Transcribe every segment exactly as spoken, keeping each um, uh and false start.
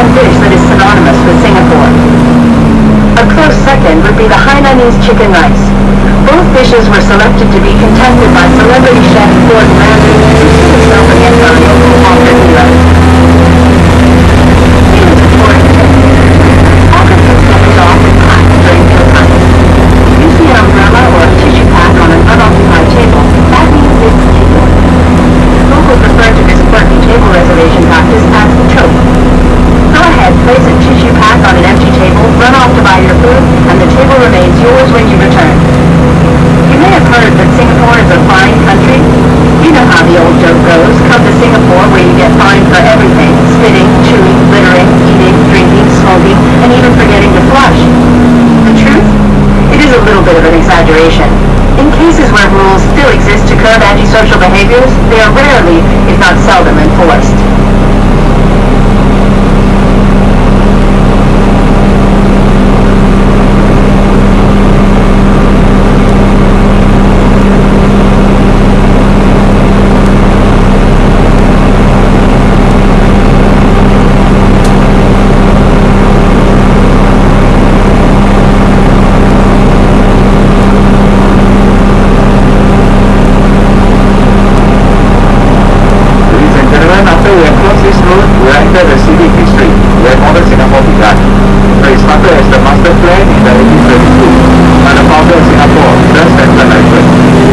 one dish that is synonymous with Singapore. A close second would be the Hainanese chicken rice. Both dishes were selected to be contested by celebrity chef Gordon Ramsay, who stood himself against our local hawker hero. Here is a important tip. Hawker food is often packed during mealtime. If you see an umbrella or a tissue pack on an unoccupied table, that means it's table. Locals refer to this quirky table reservation practice as the choke. Go ahead, place a tissue pack on an empty table, run off to buy your food, and the table remains yours when you return. You may have heard that Singapore is a fine country. You know how the old joke goes, come to Singapore where you get fined for everything, spitting, chewing, littering, eating, drinking, smoking, and even forgetting to flush. The truth? It is a little bit of an exaggeration. In cases where rules still exist to curb antisocial behaviors, they are rarely, if not seldom, enforced. The civic history where modern Singapore began. So it started as the master plan in the eighteen thirty-two by the founder of Singapore, Sir Stamford Raffles.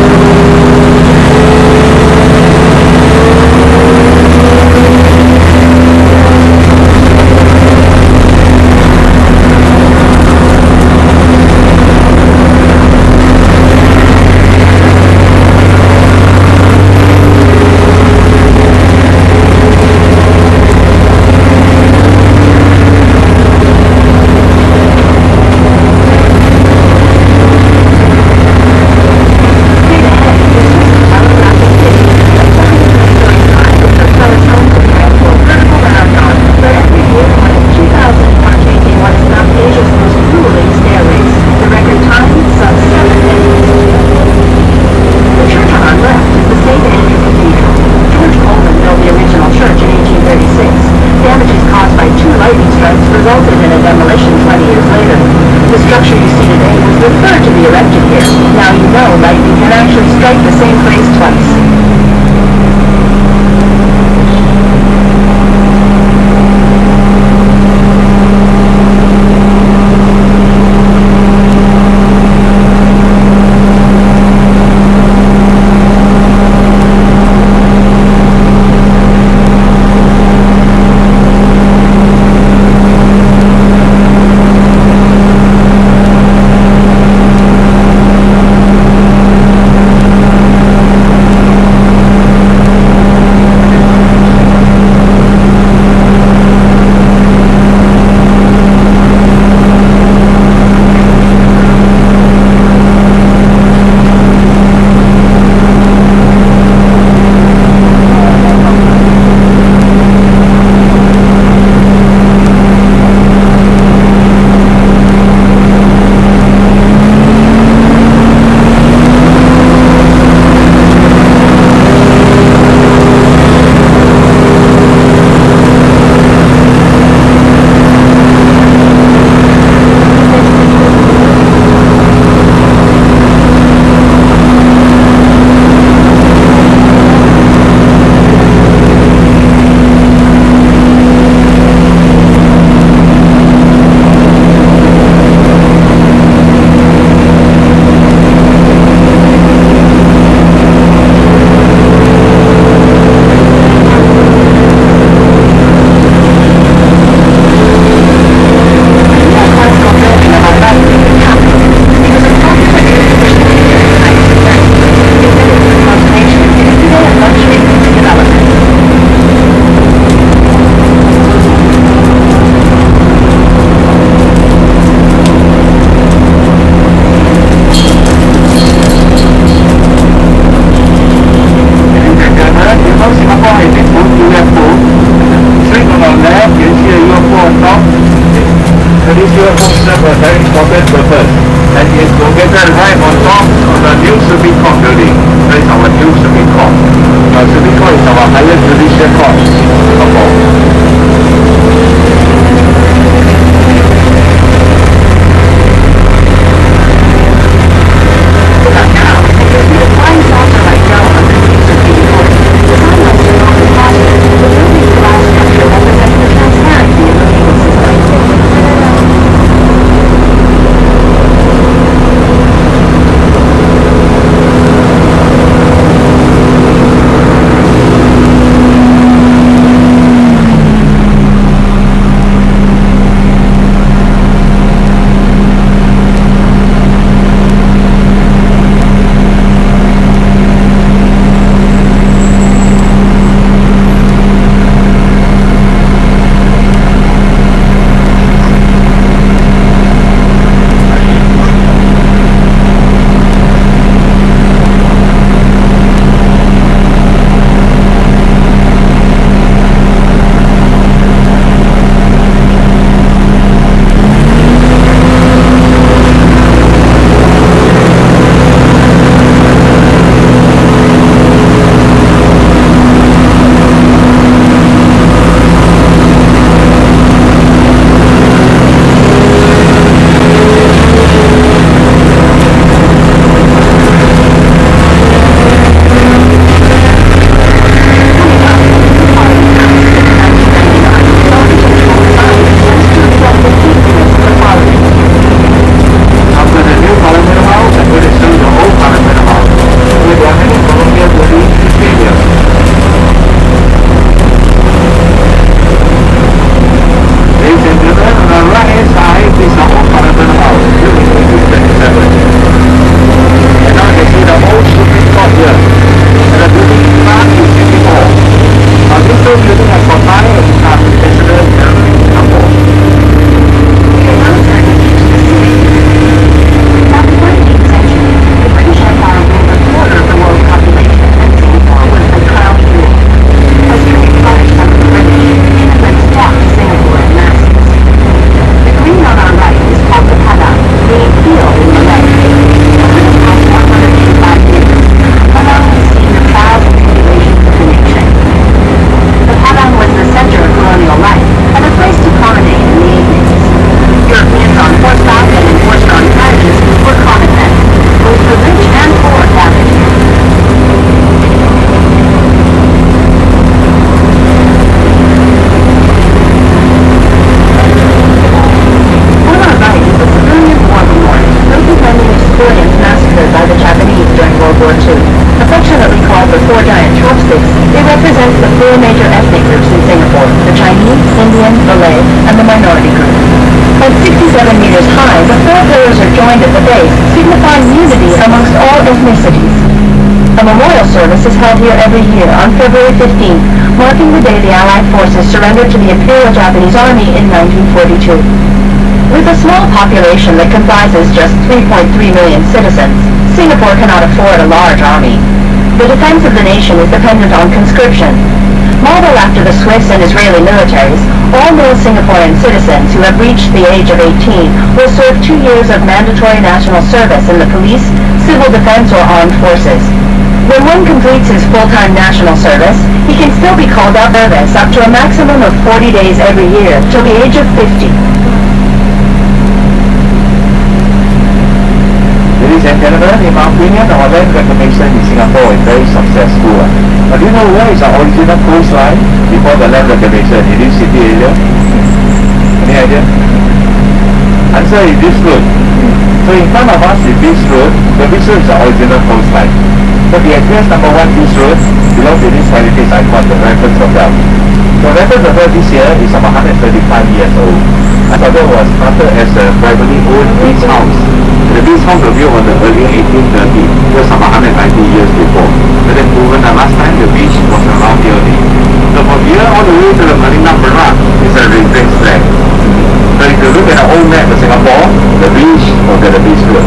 Resulted in a demolition twenty years later. The structure you see today was referred to be erected here. Now you know lightning can actually strike the same place twice. Supreme Court is our highest judicial court of all. War Two. Affectionately called the Four Giant Chopsticks, they represent the four major ethnic groups in Singapore: the Chinese, Indian, Malay, and the minority group. At sixty-seven meters high, the four pillars are joined at the base, signifying unity amongst all ethnicities. A memorial service is held here every year on February fifteenth, marking the day the Allied forces surrendered to the Imperial Japanese Army in nineteen forty-two. With a small population that comprises just three point three million citizens, Singapore cannot afford a large army. The defense of the nation is dependent on conscription. Modeled after the Swiss and Israeli militaries, all male Singaporean citizens who have reached the age of eighteen will serve two years of mandatory national service in the police, civil defense, or armed forces. When one completes his full-time national service, he can still be called out service up to a maximum of forty days every year till the age of fifty. Ladies and gentlemen, in my opinion, our land reclamation in Singapore is very successful. But do you know where is our original coastline before the land reclamation in this city area? Any idea? Answer is this road. So in front of us is this road. The this road is the original coastline. So the address number one, this road, belongs to this heritage icon, the Raffles Hotel. So Raffles Hotel this year is about one hundred thirty-five years old. I thought that was started as a privately owned beach house. The beach house was built on the early eighteen thirties, just about one hundred ninety years before. But then proven that last time the beach was around here only. So from here all the way to the Marina Barrage is a reclaimed flag. So if you look at the old map of Singapore, the beach was at the beach road.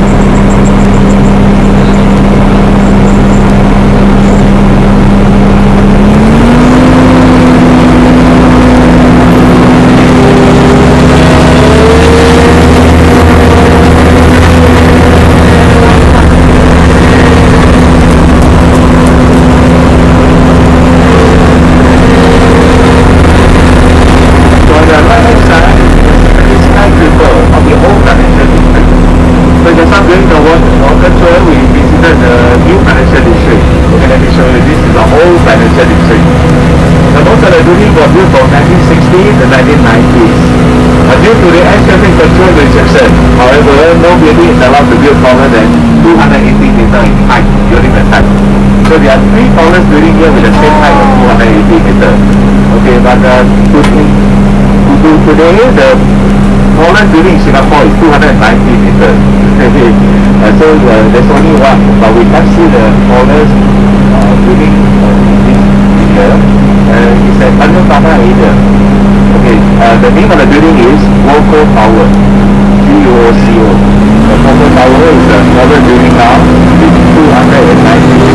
The nineteen nineties. Uh, due to the air traffic control restriction, however, no building is allowed to build taller than two hundred eighty meters in height during the time. So there are three tallest buildings here with the same height of two hundred eighty meters. Okay, but uh, to, to, today the tallest building in Singapore is two hundred ninety meters. Okay, uh, so uh, there's only one, but we can't see the tallest uh, building uh, in this here. Uh, it's at Tanjong Pagar area. Okay, uh, the name of the building is Woco Tower, G O C O. The Woco Tower is the tallest building now with two hundred ninety